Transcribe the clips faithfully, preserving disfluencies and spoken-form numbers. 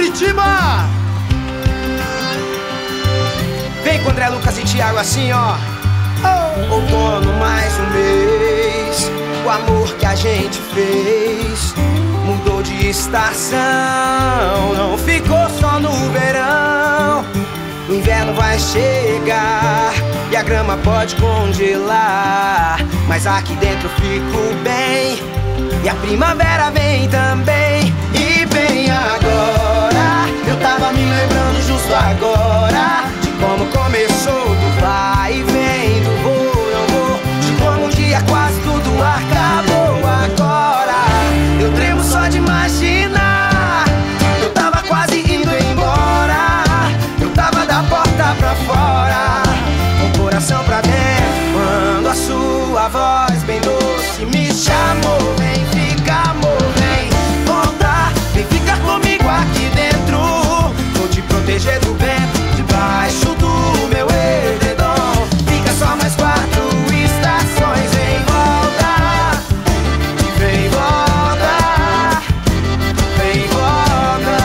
Curitiba! Vem com André Lucas e Thiago assim, ó. Oh. Outono mais um mês, o amor que a gente fez mudou de estação, não ficou só no verão. O inverno vai chegar e a grama pode congelar, mas aqui dentro eu fico bem e a primavera vem também. E bem agora, eu tava me lembrando justo agora de como começou do vai e vem, do vou, não vou, de como um dia quase tudo acabou agora. Eu tremo só de imaginar, eu tava quase indo embora, eu tava da porta pra fora, com o coração pra dentro, quando a sua voz bem doce me chamou. Vem ficar, amor, vem voltar, vem ficar comigo aqui dentro, vou te proteger do vento, debaixo do meu edredom. Fica só mais quatro estações, vem volta, vem volta, vem volta.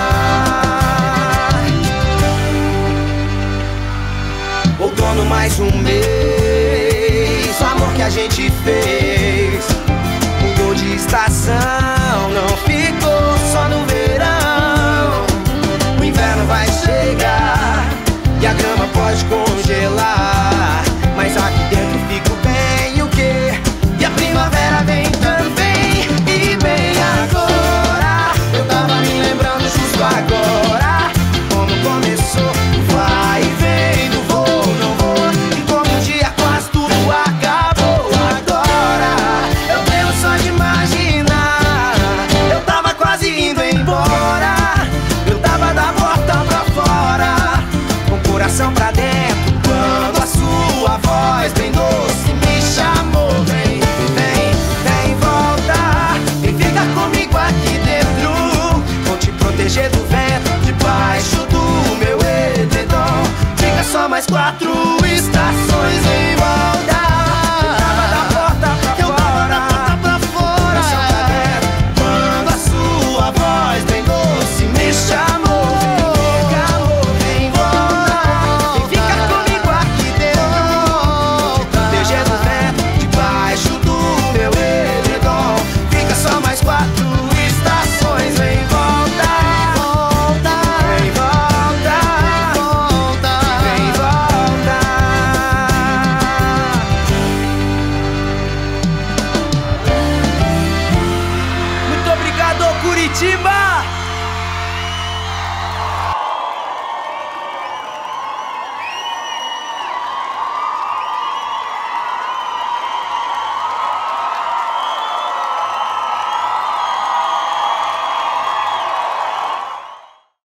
Outono mais um mês, o amor que a gente fez mudou de estação, não ficou só no verão. O inverno vai chegar e a grama pode congelar, mas aqui dentro fico bem, o quê? E a primavera vem também. E bem agora, eu tava me lembrando justo agora como começou o vai e vem, do vou, não vou, e como um dia quase tudo acabou agora. Eu tenho só de imaginar, eu tava quase indo embora, eu tava da porta pra fora, com o coração pra dentro, quando a sua voz bem doce me chamou. Vem, vem, vem voltar, vem ficar comigo aqui dentro, vou te proteger do vento, debaixo do meu edredom. Fica só mais quatro estações, vem voltar. Eu tava da porta pra eu fora, tava da porta pra fora, coração pra dentro, quando a sua voz bem doce me chamou. Vem ficar, amor, vem voltar, vem ficar comigo aqui dentro, vou te proteger do vento, debaixo do meu edredom. Fica só mais quatro estações, vem voltar, volta, vem volta, volta, vem volta. Muito obrigado, Curitiba!